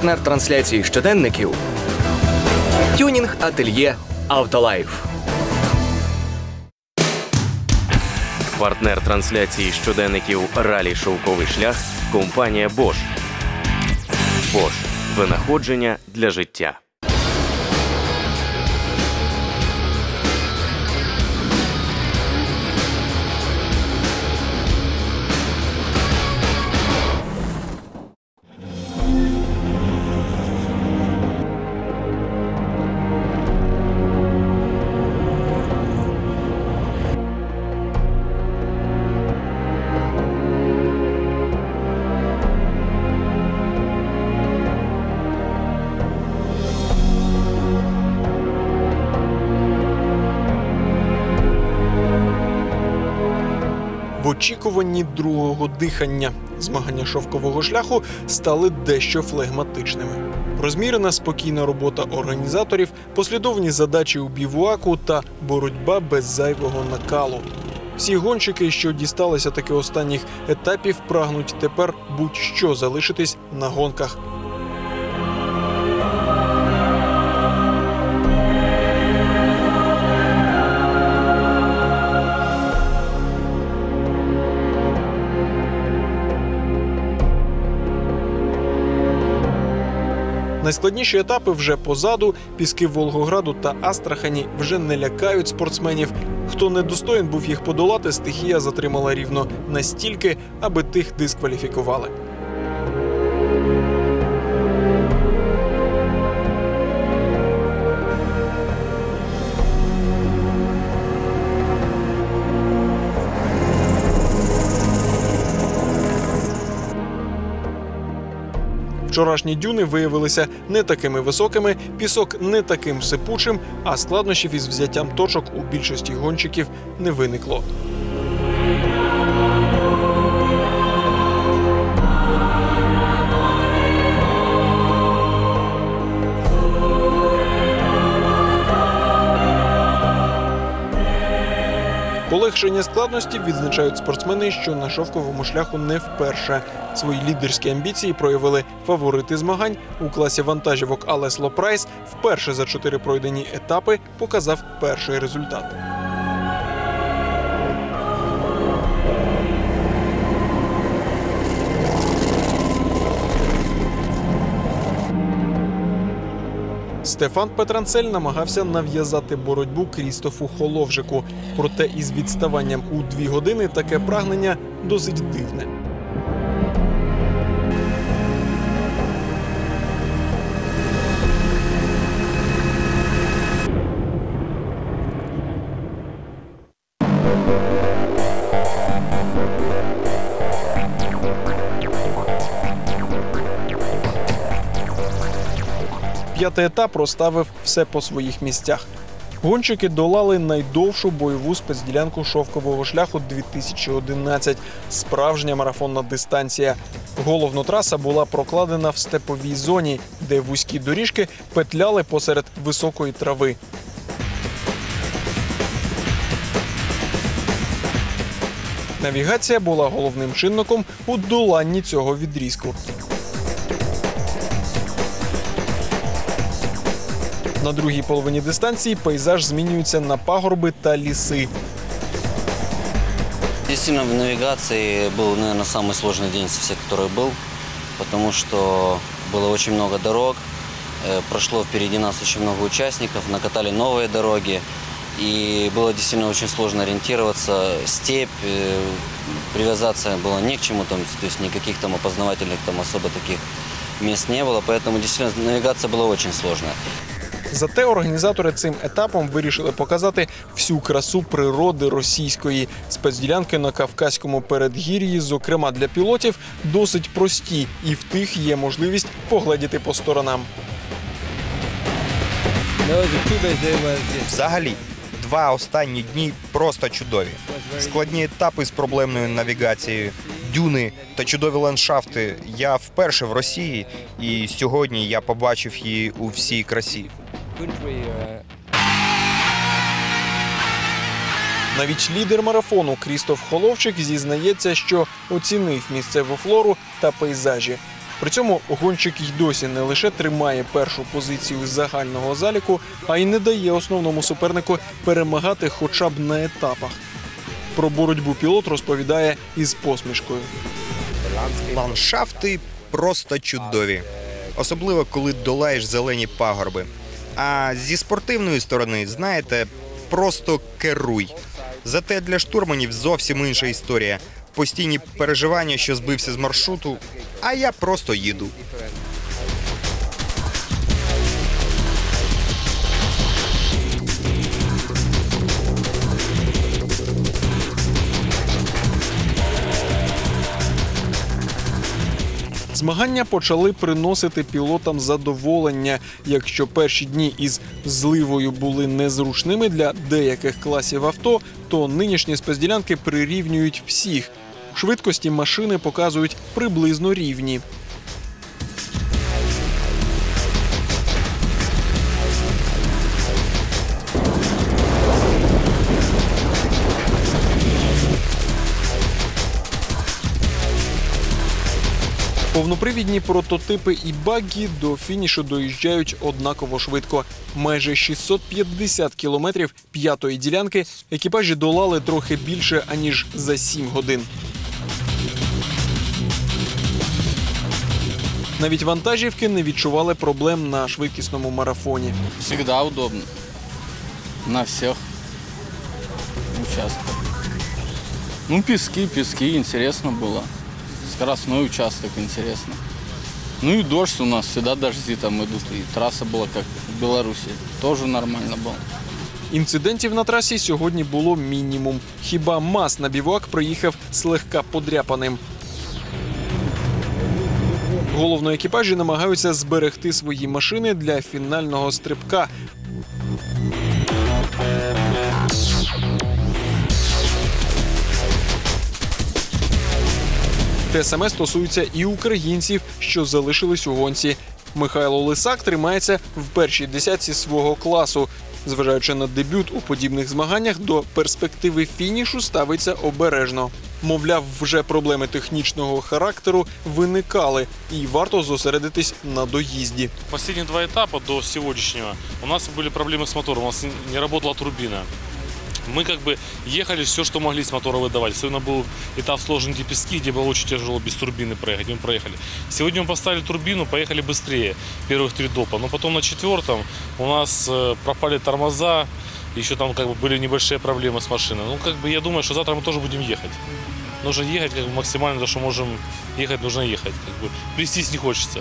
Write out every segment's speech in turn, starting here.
Партнер трансляції щоденників – тюнінг-ательє «Автолайф». Партнер трансляції щоденників «Ралі Шовковий шлях» – компанія Bosch. Bosch – винаходження для життя. В очікуванні другого дихання змагання шовкового шляху стали дещо флегматичними. Розмірена спокійна робота організаторів, послідовні задачі у бівуаку та боротьба без зайвого накалу. Всі гонщики, що дісталися таки останніх етапів, прагнуть тепер будь-що залишитись на гонках. Найскладніші етапи вже позаду, піски Волгограду та Астрахані вже не лякають спортсменів. Хто недостоїн був їх подолати, стихія затримала рівно настільки, аби тих дискваліфікували. Вчорашні дюни виявилися не такими високими, пісок не таким сипучим, а складнощів із взяттям точок у більшості гонщиків не виникло. Полегшення складності відзначають спортсмени, що на шовковому шляху не вперше. Свої лідерські амбіції проявили фаворити змагань. У класі вантажівок Алес Лопрайс вперше за 4 пройдені етапи показав перший результат. Стефан Петранцель намагався нав'язати боротьбу Крістофу Холовжику. Проте із відставанням у 2 години таке прагнення досить дивне. П'ятий етап розставив все по своїх місцях. Гонщики долали найдовшу бойову спецділянку шовкового шляху 2011 – справжня марафонна дистанція. Головна траса була прокладена в степовій зоні, де вузькі доріжки петляли посеред високої трави. Навігація була головним чинником у доланні цього відрізку. На другій половині дистанції пейзаж змінюється на пагорби та ліси. Действительно, в навигации был, наверное, самый сложный день из всех, который был, потому что было очень много дорог, прошло впереди нас очень много участников, накатали новые дороги, и было действительно очень сложно ориентироваться. Степь, привязаться было не к чему, то есть никаких там опознавательных там особо таких мест не было, поэтому действительно навигация была очень сложная. Зате організатори цим етапом вирішили показати всю красу природи російської. Спецділянки на Кавказькому передгір'ї, зокрема для пілотів, досить прості, і в тих є можливість погледіти по сторонам. Взагалі, 2 останні дні просто чудові. Складні етапи з проблемною навігацією, дюни та чудові ландшафти. Я вперше в Росії, і сьогодні я побачив її у всій красі. Навіть лідер марафону Крістоф Холовчик зізнається, що оцінив місцеву флору та пейзажі. При цьому гонщик й досі не лише тримає першу позицію з загального заліку, а й не дає основному супернику перемагати хоча б на етапах. Про боротьбу пілот розповідає із посмішкою. Ландшафти просто чудові. Особливо, коли долаєш зелені пагорби. А зі спортивної сторони, знаєте, просто керуй. Зате для штурманів зовсім інша історія. Постійні переживання, що збився з маршруту, а я просто їду. Змагання почали приносити пілотам задоволення. Якщо перші дні із зливою були незручними для деяких класів авто, то нинішні спецділянки прирівнюють всіх. Швидкості машини показують приблизно рівні. Повнопривідні прототипи і баггі до фінішу доїжджають однаково швидко. Майже 650 кілометрів п'ятої ділянки екіпажі долали трохи більше, аніж за 7 годин. Навіть вантажівки не відчували проблем на швидкісному марафоні. Всегда удобно. На всех участках. Ну, пески, интересно было. Скоростной участок интересно. Ну и дождь у нас, всегда дожди там идут. И трасса была как в Беларуси. Тоже нормально было. Інцидентів на трасі сьогодні було мінімум. Хіба МАЗ на бівуак приїхав слегка подряпаним. Головно, екіпажі намагаються зберегти свої машини для фінального стрибка. Те саме стосується і українців, що залишились у гонці. Михайло Лисак тримається в першій десятці свого класу. Зважаючи на дебют у подібних змаганнях, до перспективи фінішу ставиться обережно. Мовляв, вже проблеми технічного характеру виникали, і варто зосередитись на доїзді. Последние два этапа до сегодняшнего у нас были проблемы с мотором, у нас не работала турбина. Мы как бы ехали все, что могли с мотора выдавать. Особенно был этап сложные пески, где было очень тяжело без турбины проехать. Мы проехали. Сегодня мы поставили турбину, поехали быстрее первых 3 допа. Но потом на 4-м у нас пропали тормоза. Еще там как бы были небольшие проблемы с машиной. Ну как бы я думаю, что завтра мы тоже будем ехать. Нужно ехать как бы максимально то, что можем ехать, нужно ехать. Как бы плестись не хочется.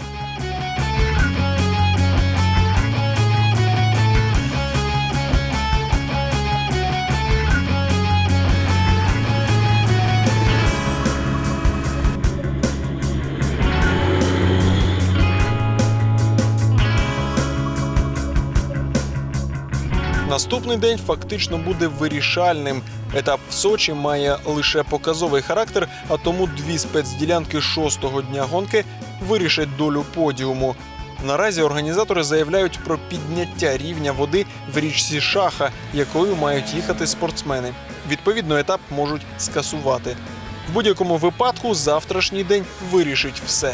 Наступний день фактично буде вирішальним. Етап в Сочі має лише показовий характер, а тому 2 спецділянки 6-го дня гонки вирішать долю подіуму. Наразі організатори заявляють про підняття рівня води в річці Шаха, якою мають їхати спортсмени. Відповідно, етап можуть скасувати. В будь-якому випадку завтрашній день вирішить все.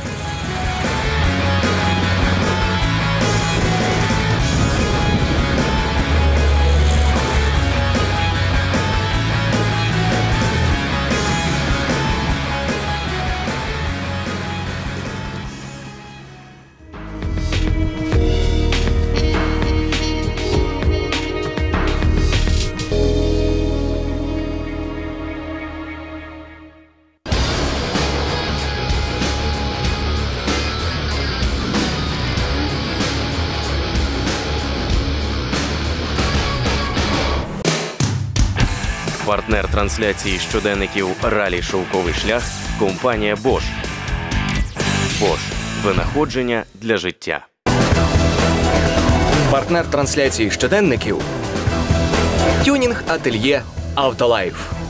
Партнер трансляції щоденників «Ралі Шовковий шлях» – компанія Bosch. Bosch – винаходження для життя. Партнер трансляції щоденників – тюнінг ательє «Автолайф».